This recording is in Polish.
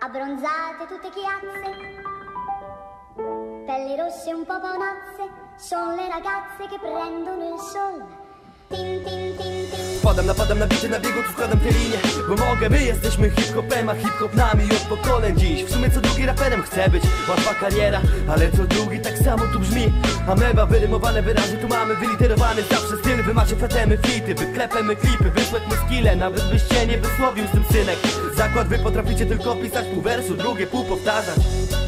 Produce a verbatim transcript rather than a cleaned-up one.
abbronzate tutte chiazze, pelli rosse un po' paonazze, sono le ragazze che prendono il sol. Tin, tin, tin, tin. Wpadam, napadam na bicie, na biegu, tu składam te linie, bo mogę, my jesteśmy hip-hopem, a hip-hop nami od pokoleń dziś. W sumie co drugi raperem chcę być, łatwa kariera, ale co drugi tak samo tu brzmi. Ameba, wyrymowane wyrazy, tu mamy wyliterowany zawsze styl. Wy macie fetemy, flity, wyklepemy klipy, wysłetmy skille, nawet byś się nie wysłowił z tym synek. Zakład, wy potraficie tylko pisać pół wersu, drugie pół powtarzać.